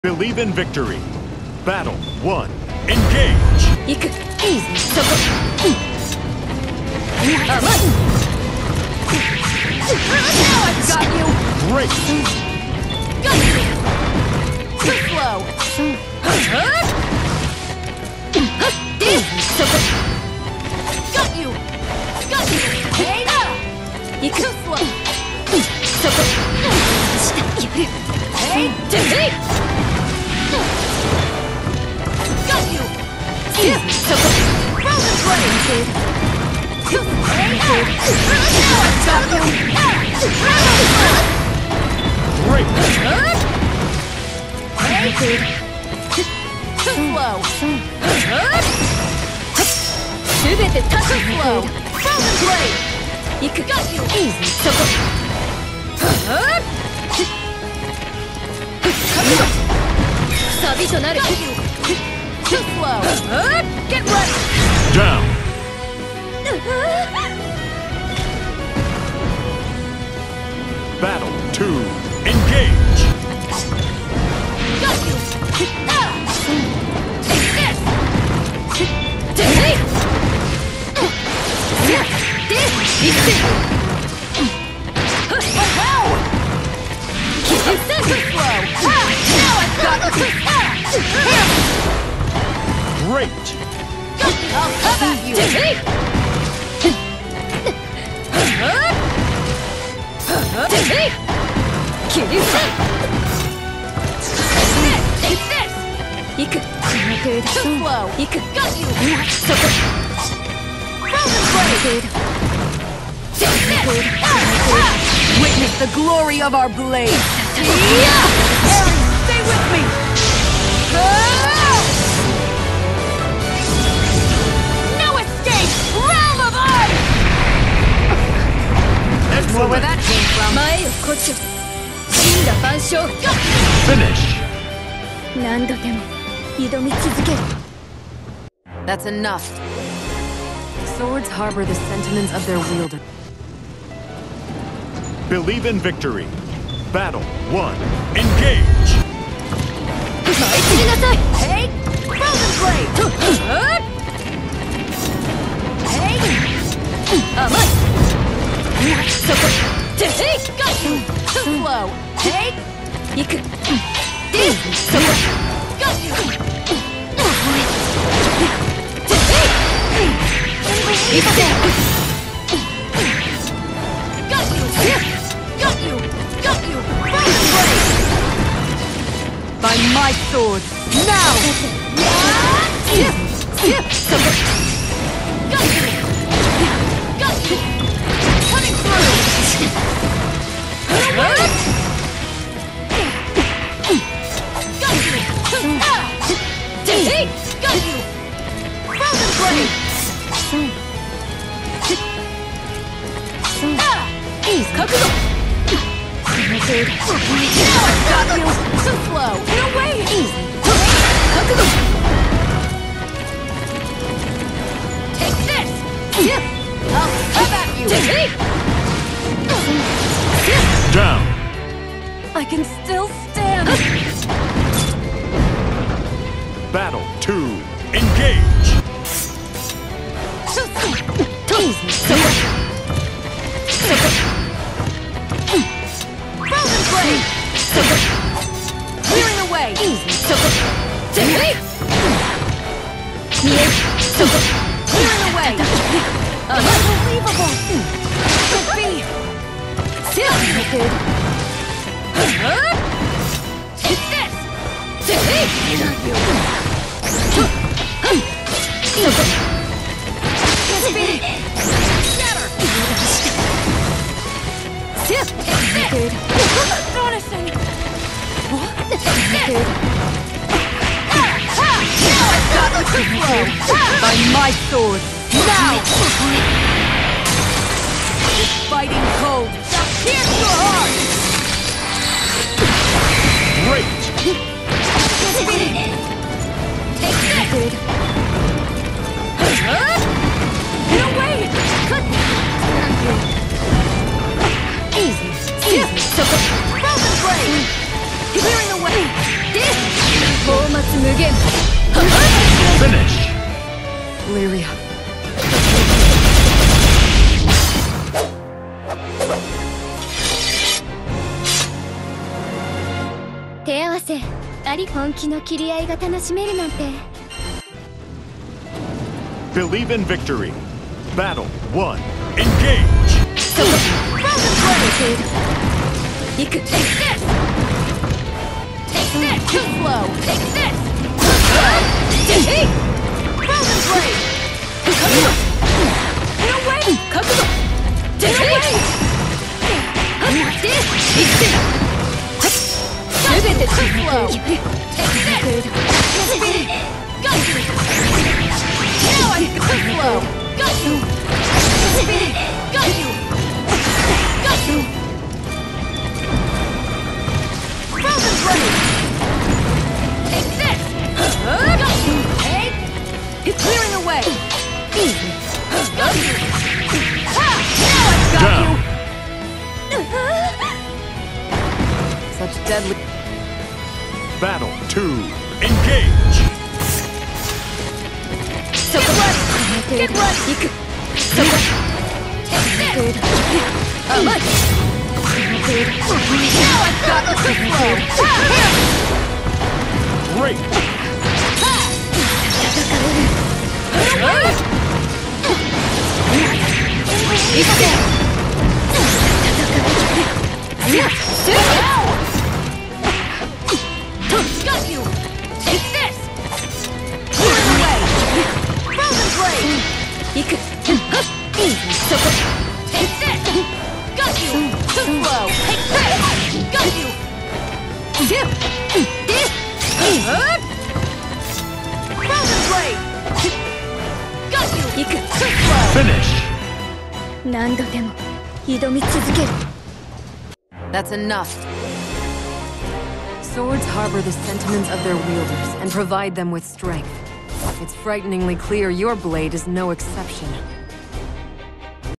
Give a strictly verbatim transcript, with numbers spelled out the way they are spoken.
Believe in victory. Battle one. Engage. 行く。そこ。甘い。Now I've got you. Great. Got you. Too slow. So go. Got you. Got you. Hey. 行く。Too slow. So go. Hey. Hey. Got you. So go. Frozen flame. Too slow. Got you. Great. Hey. Too slow. すべてタッチ。Too slow. Frozen blade. 行く。Got you. So go. サビとなる。Too slow. Get ready. Down. Battle two. Engage. Got you. Take this. Take this. This. Wow. Keep it slow. Now I've got you. Great. I'll come at you. Take. Take. Keep it Take this. 行く。Too slow. 行く。Got you. So go. Frozen blade. Take this. Witness the glory of our blade. Yeah. Aaron, stay with me. No escape. Realm of ice. More where that came from. 前をこっち。死んだ万象。 Finish. 何度でも挑み続ける。 That's enough. Swords harbor the sentiments of their wielder. Believe in victory. Battle one. Engage. 前切りなさい。Hey, Frozen Blade. Hey, 甘い。そこ。Hey, got you. Too slow. Hey, 行く。This, そこ。Got you. Hey, got you. Got you. Got you. Frozen Blade. By my sword, now! Yeah! So go. Got you! Got you! Coming through! Got you! Take! Got you! Frozen Blade! Ease, Kakugo! Now I've got you! Too slow! Get away! Easy! Kakugo! Take this! I'll come at you! Take! Down. I can still stand! Battle two. Engage. Easy! So go! So go! Frozen Blade! So go! Clearing the way! Easy! So go! Take! Mie! So go! Clearing the way! Unbelievable! Could be! Still good! Take this! Take! So go! Could be! Shatter! Still good! Astonishing! What? Good! By my sword, now! This biting cold shall pierce your heart! Great. Take this! Get away! Cut! Easy! Easy! So go! Frozen Blade! Clearing the way! This! Finish. Lyria. 手合わせあり本気の切り合いが楽しめるなんて Believe in victory. Battle one. Engage. そこ 行く Take this! Take this! Too slow! Take this! Hey! Frozen Blade! Get away! Kakugo! Get away! This! Everything too slow! Take this! Got you! Now I'm too slow! Got you! Got you! Got you! Frozen Blade! Take this! Got you! Hey! It's clearing away! Got you! Ha! Now I've got Down. you! Such deadly. Battle two. Engage. So get ready! Get ready! You could... So get... Take this! Oh, look! Now I've got the quick flow! Great. Got you! Take this! Clear the way! Frozen Blade! You could... So good! Take this! Got you! Too slow! Take this! Got you! This! Frozen Blade! Got you! You could... Too slow! Finish. 何度でも挑み続ける That's enough. Swords harbor the sentiments of their wielders and provide them with strength. It's frighteningly clear your blade is no exception.